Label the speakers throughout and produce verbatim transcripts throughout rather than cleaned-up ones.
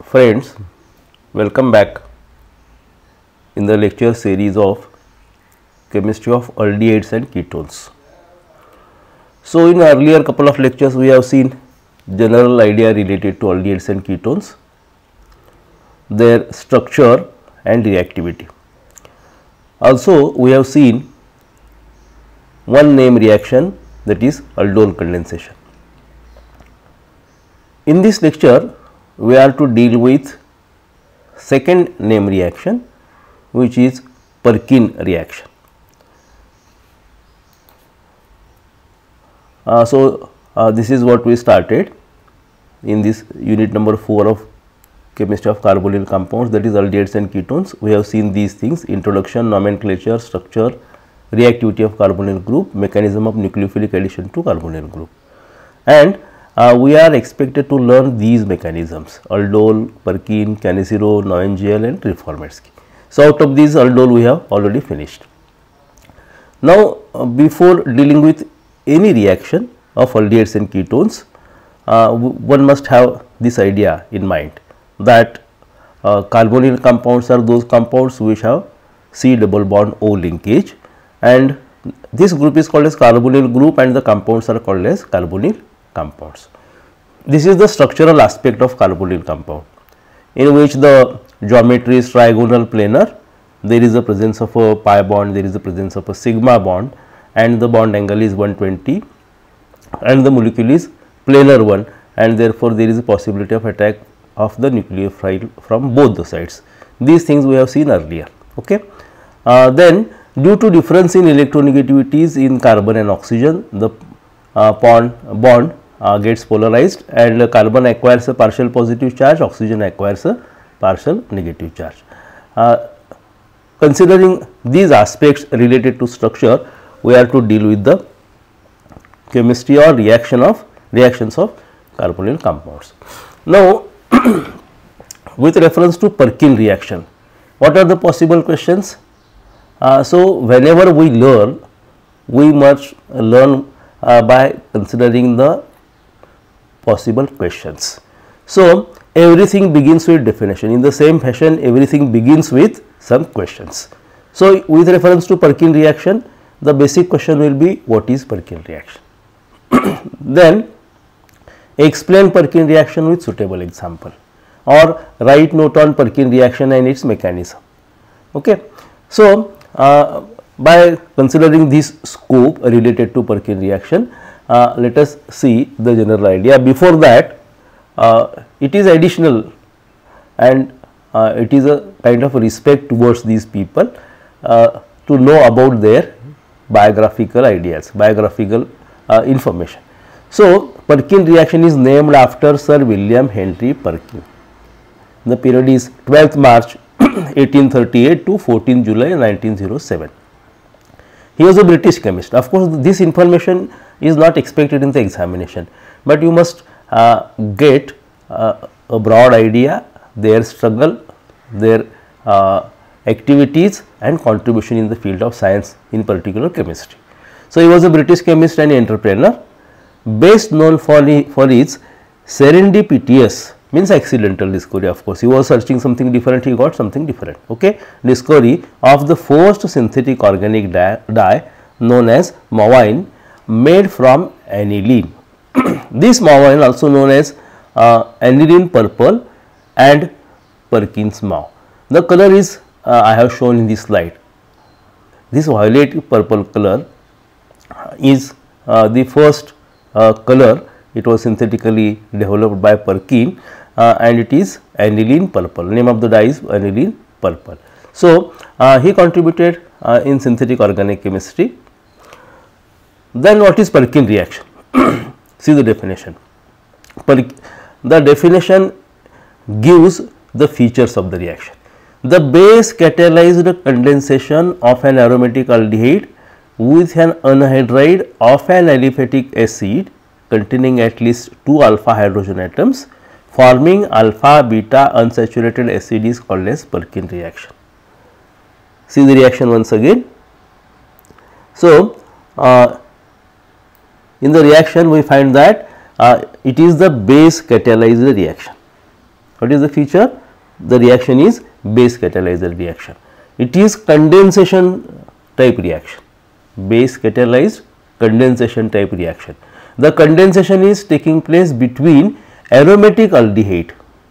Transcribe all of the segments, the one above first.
Speaker 1: Friends, welcome back in the lecture series of chemistry of aldehydes and ketones. So, in earlier couple of lectures we have seen general idea related to aldehydes and ketones, their structure and reactivity. Also, we have seen one name reaction, that is aldol condensation. In this lecture, we are to deal with second name reaction, which is Perkin reaction. Uh, so, uh, this is what we started in this unit number four of chemistry of carbonyl compounds, that is aldehydes and ketones. We have seen these things: introduction, nomenclature, structure, reactivity of carbonyl group, mechanism of nucleophilic addition to carbonyl group, and Uh, we are expected to learn these mechanisms: aldol, Perkin, Cannizzaro, Noengel and Reformatsky. So, out of these aldol we have already finished. Now, uh, before dealing with any reaction of aldehydes and ketones, uh, one must have this idea in mind that uh, carbonyl compounds are those compounds which have C double bond O linkage, and this group is called as carbonyl group and the compounds are called as carbonyl compounds. This is the structural aspect of carbonyl compound, in which the geometry is trigonal planar. There is a presence of a pi bond, there is a presence of a sigma bond, and the bond angle is one twenty, and the molecule is planar one, and therefore there is a possibility of attack of the nucleophile from both the sides. These things we have seen earlier. Okay. Uh, then, due to difference in electronegativities in carbon and oxygen, the uh, bond, bond Uh, gets polarized, and uh, carbon acquires a partial positive charge, oxygen acquires a partial negative charge. Uh, considering these aspects related to structure, we are to deal with the chemistry or reaction of reactions of carbonyl compounds. Now, with reference to Perkin reaction, what are the possible questions? Uh, so, whenever we learn, we must learn uh, by considering the possible questions. So, everything begins with definition. In the same fashion, everything begins with some questions. So, with reference to Perkin reaction, the basic question will be, what is Perkin reaction? Then explain Perkin reaction with suitable example, or write note on Perkin reaction and its mechanism. Okay. So, uh, by considering this scope related to Perkin reaction, Uh, let us see the general idea. Before that, uh, it is additional, and uh, it is a kind of a respect towards these people uh, to know about their biographical ideas, biographical uh, information. So, Perkin reaction is named after Sir William Henry Perkin. The period is twelfth March eighteen thirty-eight to fourteenth July nineteen oh seven. He was a British chemist. Of course, this information is not expected in the examination, but you must uh, get uh, a broad idea, their struggle, their uh, activities and contribution in the field of science, in particular chemistry. So, he was a British chemist and entrepreneur, best known for, for his serendipitous, means accidental discovery. Of course, he was searching something different, he got something different. Okay, discovery of the first synthetic organic dye, dye known as mauveine, made from aniline. This mauveine, also known as uh, aniline purple and Perkin's mauve. The color is uh, I have shown in this slide. This violet purple color is uh, the first uh, color. It was synthetically developed by Perkin, uh, and it is aniline purple. Name of the dye is aniline purple. So, uh, he contributed uh, in synthetic organic chemistry. Then what is Perkin reaction? See the definition. Per the definition gives the features of the reaction. The base catalyzed condensation of an aromatic aldehyde with an anhydride of an aliphatic acid containing at least two alpha hydrogen atoms, forming alpha beta unsaturated acid is called as Perkin reaction. See the reaction once again. So, uh, in the reaction we find that uh, it is the base catalyzed reaction. What is the feature? The reaction is base catalyzed reaction. It is condensation type reaction, base catalyzed condensation type reaction. The condensation is taking place between aromatic aldehyde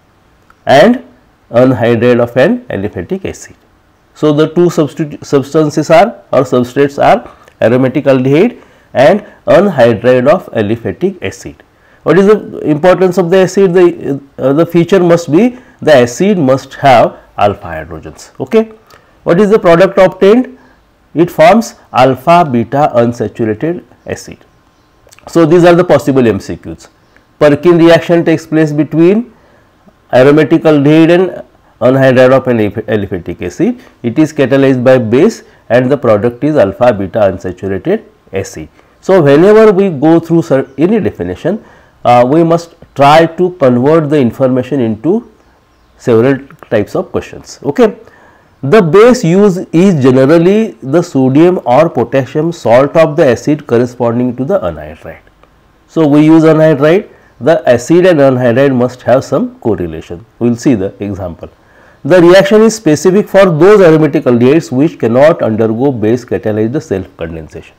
Speaker 1: and anhydride of an aliphatic acid. So, the two substances are or substrates are aromatic aldehyde and anhydride of aliphatic acid. What is the importance of the acid? The, uh, the feature must be the acid must have alpha hydrogens. Okay. What is the product obtained? It forms alpha beta unsaturated acid. So, these are the possible M C Qs. Perkin reaction takes place between aromatic aldehyde and anhydride of an aliphatic acid. It is catalyzed by base and the product is alpha beta unsaturated acid. So, whenever we go through any definition, uh, we must try to convert the information into several types of questions. Okay. The base used is generally the sodium or potassium salt of the acid corresponding to the anhydride. So, we use anhydride, the acid and anhydride must have some correlation. We will see the example. The reaction is specific for those aromatic aldehydes which cannot undergo base catalyzed self condensation.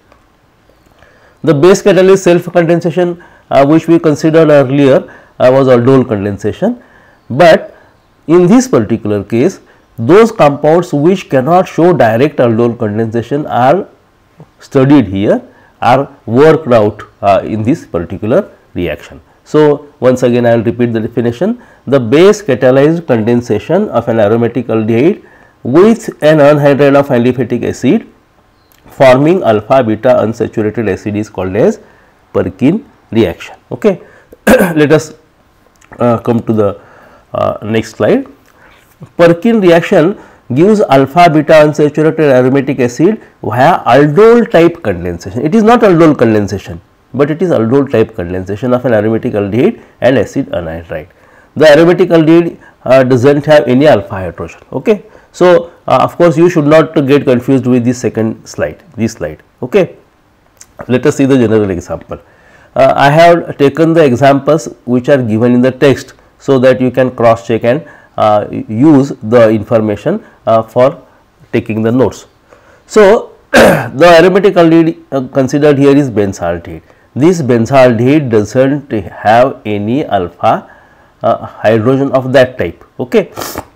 Speaker 1: The base catalyzed self condensation uh, which we considered earlier uh, was aldol condensation, but in this particular case those compounds which cannot show direct aldol condensation are studied here, are worked out uh, in this particular reaction. So, once again I will repeat the definition. The base catalyzed condensation of an aromatic aldehyde with an anhydride of aliphatic acid forming alpha beta unsaturated acid is called as Perkin reaction. Okay. Let us uh, come to the uh, next slide. Perkin reaction gives alpha beta unsaturated aromatic acid via aldol type condensation. It is not aldol condensation, but it is aldol type condensation of an aromatic aldehyde and acid anhydride. The aromatic aldehyde uh, does not have any alpha hydrogen. Okay. So, uh, of course, you should not get confused with this second slide, this slide. Okay. Let us see the general example. Uh, I have taken the examples which are given in the text, so that you can cross check and uh, use the information uh, for taking the notes. So, the aromatic aldehyde uh, considered here is benzaldehyde. This benzaldehyde does not have any alpha uh, hydrogen of that type. Okay.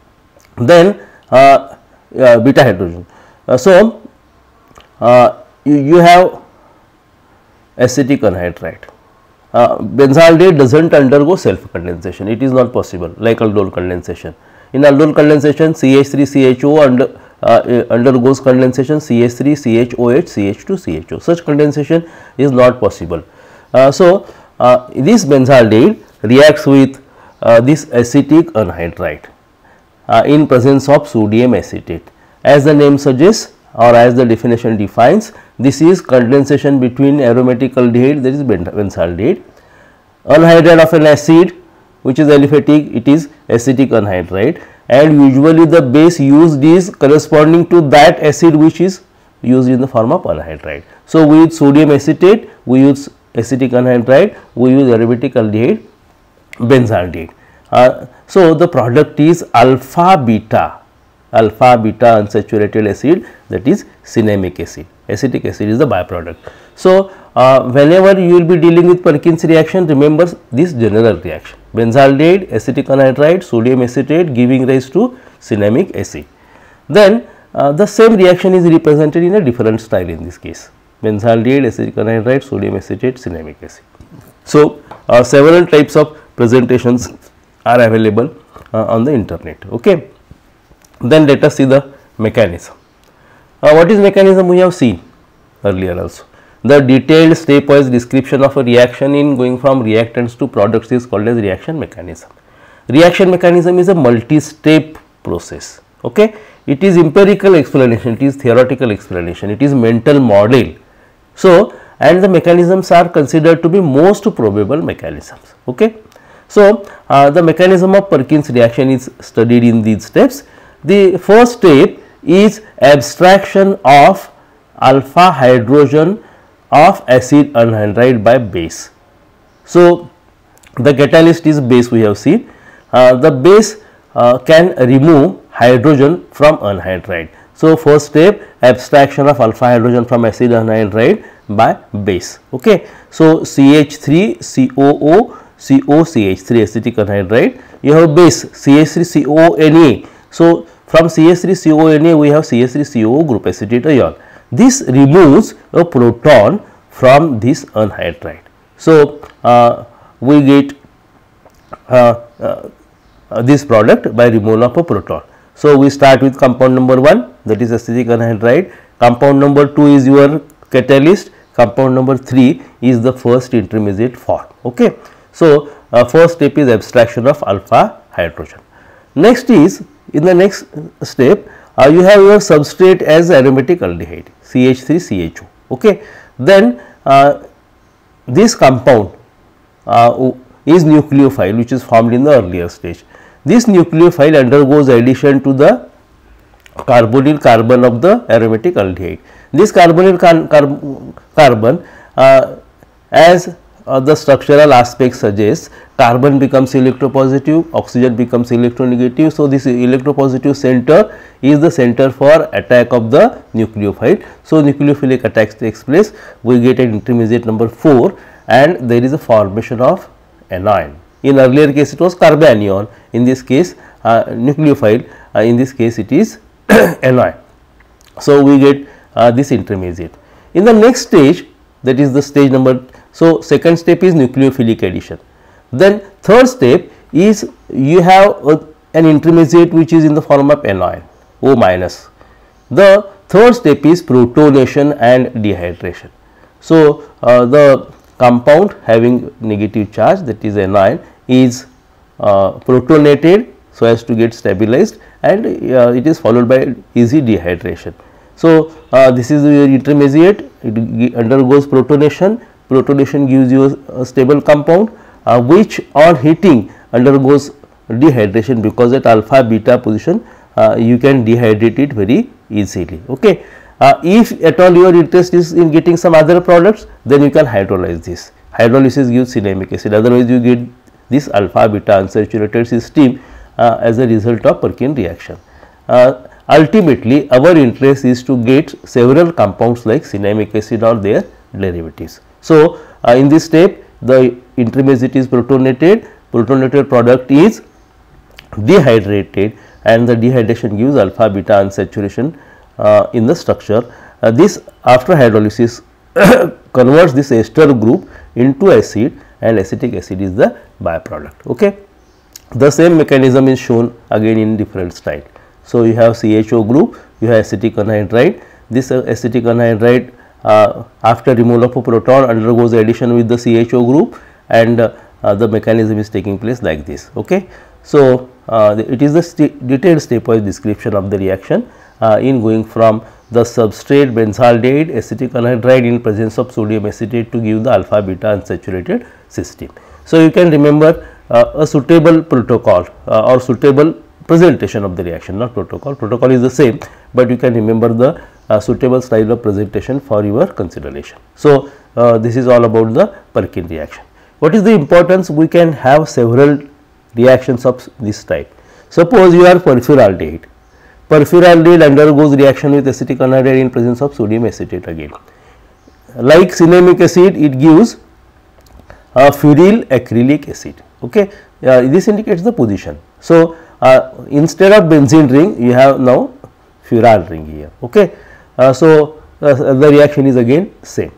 Speaker 1: Then uh, uh, beta hydrogen. Uh, so, uh, you, you have acetic anhydride. Uh, benzaldehyde does not undergo self condensation, it is not possible like aldol condensation. In aldol condensation C H three C H O under, uh, undergoes condensation C H three C H O H C H two C H O, such condensation is not possible. Uh, so, uh, this benzaldehyde reacts with uh, this acetic anhydride uh, in presence of sodium acetate. As the name suggests or as the definition defines, this is condensation between aromatic aldehyde, that is benzaldehyde, anhydride of an acid which is aliphatic, it is acetic anhydride, and usually the base used is corresponding to that acid which is used in the form of anhydride. So, we use sodium acetate, we use acetic anhydride, we use aromatic aldehyde, benzaldehyde. Uh, so, the product is alpha beta, alpha beta unsaturated acid, that is cinnamic acid. Acetic acid is the byproduct. So, uh, whenever you will be dealing with Perkin's reaction, remember this general reaction: benzaldehyde, acetic anhydride, sodium acetate giving rise to cinnamic acid. Then uh, the same reaction is represented in a different style in this case: benzaldehyde, acetic anhydride, sodium acetate, cinnamic acid. So, uh, several types of presentations are available uh, on the internet. Okay. Then let us see the mechanism. Uh, what is mechanism? We have seen earlier also. The detailed stepwise description of a reaction in going from reactants to products is called as reaction mechanism. Reaction mechanism is a multi-step process. Okay. It is empirical explanation, it is theoretical explanation, it is mental model. So, and the mechanisms are considered to be most probable mechanisms. Okay. So, uh, the mechanism of Perkin's reaction is studied in these steps. The first step is abstraction of alpha hydrogen of acid anhydride by base. So, the catalyst is base we have seen. uh, the base uh, can remove hydrogen from anhydride. So, first step, abstraction of alpha hydrogen from acid anhydride by base. Okay. So, C H three C O O C O C H three acetic anhydride, you have base C H three C O N A. So, from C H three C O N A we have C H three C O O group acetate ion. This removes a proton from this anhydride. So, uh, we get uh, uh, uh, this product by removal of a proton. So, we start with compound number one, that is acetic anhydride, compound number two is your catalyst, compound number three is the first intermediate form. Okay. So, uh, first step is abstraction of alpha hydrogen. Next is, in the next step uh, you have your substrate as aromatic aldehyde C H three C H O. Okay. Then uh, this compound uh, is nucleophile, which is formed in the earlier stage. This nucleophile undergoes addition to the carbonyl carbon of the aromatic aldehyde. This carbonyl car car carbon uh, as uh, the structural aspect suggests, carbon becomes electropositive, oxygen becomes electronegative. So, this electropositive center is the center for attack of the nucleophile. So, nucleophilic attack takes place, we get an intermediate number four and there is a formation of anion. In earlier case it was carbanion, in this case uh, nucleophile, uh, in this case it is anion. So, we get uh, this intermediate. In the next stage, that is the stage number, so second step is nucleophilic addition. Then third step is you have a, an intermediate which is in the form of anion O minus. The third step is protonation and dehydration. So, uh, the compound having negative charge, that is anion, is uh, protonated so as to get stabilized, and uh, it is followed by easy dehydration. So, uh, this is your intermediate, it undergoes protonation, protonation gives you a, a stable compound uh, which on heating undergoes dehydration, because at alpha beta position uh, you can dehydrate it very easily. Okay. Uh, if at all your interest is in getting some other products, then you can hydrolyze this. Hydrolysis gives cinnamic acid, otherwise you get this alpha beta unsaturated system uh, as a result of Perkin reaction. Uh, ultimately, our interest is to get several compounds like cinnamic acid or their derivatives. So, uh, in this step the intermediate is protonated, protonated product is dehydrated, and the dehydration gives alpha beta unsaturation uh, in the structure. Uh, this after hydrolysis converts this ester group into acid, and acetic acid is the byproduct. Okay. The same mechanism is shown again in different style. So, you have C H O group, you have acetic anhydride. This uh, acetic anhydride uh, after removal of a proton undergoes addition with the C H O group, and uh, uh, the mechanism is taking place like this. Okay. So, uh, the, it is the st detailed stepwise description of the reaction uh, in going from the substrate benzaldehyde acetic anhydride in presence of sodium acetate to give the alpha beta unsaturated system. So, you can remember uh, a suitable protocol uh, or suitable presentation of the reaction, not protocol, protocol is the same, but you can remember the uh, suitable style of presentation for your consideration. So, uh, this is all about the Perkin reaction. What is the importance? We can have several reactions of this type. Suppose you are perfuraldehyde, perfuraldehyde undergoes reaction with acetic anhydride in presence of sodium acetate again. Like cinnamic acid, it gives a furyl acrylic acid. Okay. Uh, this indicates the position. So, uh, instead of benzene ring, you have now fural ring here. Okay. Uh, so, uh, the reaction is again same.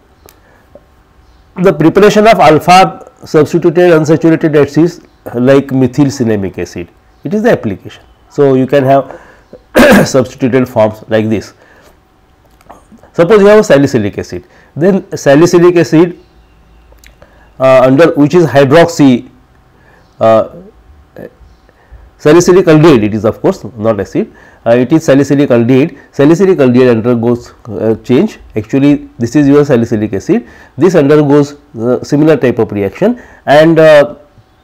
Speaker 1: The preparation of alpha substituted unsaturated acids like methyl cinnamic acid, it is the application. So, you can have substituted forms like this. Suppose you have salicylic acid, then salicylic acid uh, under which is hydroxy uh, salicylic aldehyde, it is of course not acid, uh, it is salicylic aldehyde. Salicylic aldehyde undergoes uh, change, actually this is your salicylic acid, this undergoes uh, similar type of reaction, and uh,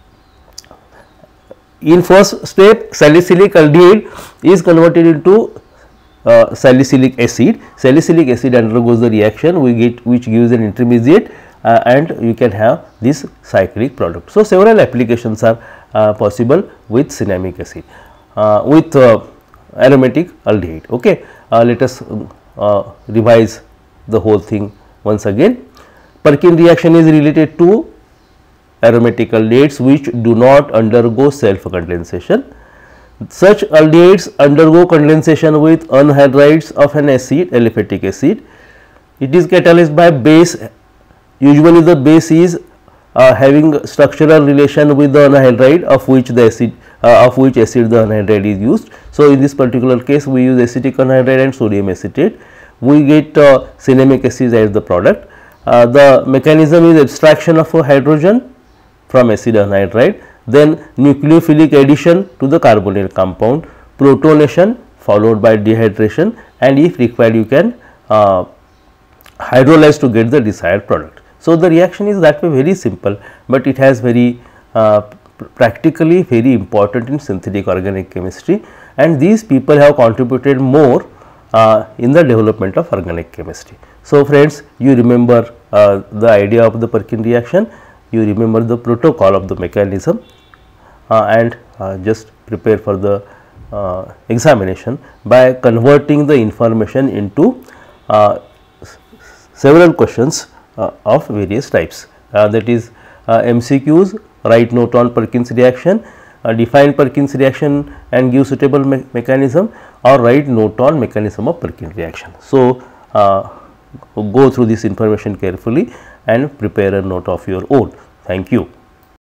Speaker 1: in first step salicylic aldehyde is converted into uh, salicylic acid. Salicylic acid undergoes the reaction, we get which gives an intermediate uh, and you can have this cyclic product. So, several applications are uh, possible with cinnamic acid, uh, with uh, aromatic aldehyde. Okay, uh, let us uh, revise the whole thing once again. Perkin reaction is related to aromatic aldehydes which do not undergo self condensation. Such aldehydes undergo condensation with anhydrides of an acid, aliphatic acid. It is catalyzed by base. Usually the base is uh, having structural relation with the anhydride of which the acid uh, of which acid the anhydride is used. So, in this particular case we use acetic anhydride and sodium acetate. We get uh, cinnamic acid as the product. Uh, the mechanism is abstraction of a hydrogen from acid anhydride, then nucleophilic addition to the carbonyl compound, protonation followed by dehydration, and if required you can uh, hydrolyze to get the desired product. So, the reaction is that way very simple, but it has very uh, practically very important in synthetic organic chemistry, and these people have contributed more uh, in the development of organic chemistry. So, friends, you remember uh, the idea of the Perkin reaction, you remember the protocol of the mechanism, uh, and uh, just prepare for the uh, examination by converting the information into uh, several questions uh, of various types, uh, that is uh, M C Qs, write note on Perkins reaction, uh, define Perkins reaction and give suitable me mechanism, or write note on mechanism of Perkin reaction. So, uh, go through this information carefully and prepare a note of your own. Thank you.